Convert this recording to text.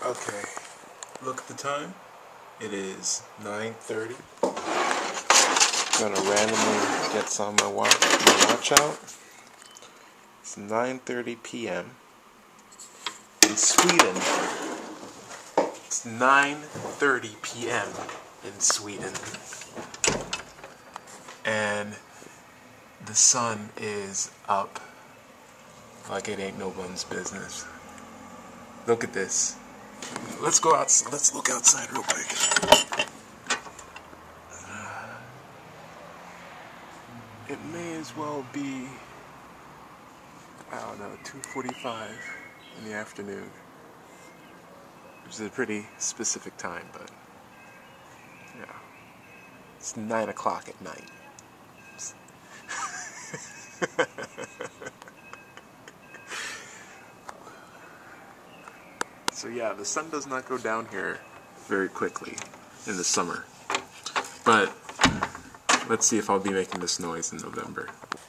Okay, look at the time. It is 9:30. I'm gonna randomly get some of my watch out. It's 9:30 p.m. in Sweden. It's 9:30 p.m. in Sweden. And the sun is up like it ain't no one's business. Look at this. Let's go out. Let's look outside real quick. It may as well be, I don't know, 2:45 in the afternoon, which is a pretty specific time, but yeah, it's 9 o'clock at night. So yeah, the sun does not go down here very quickly in the summer. But let's see if I'll be making this noise in November.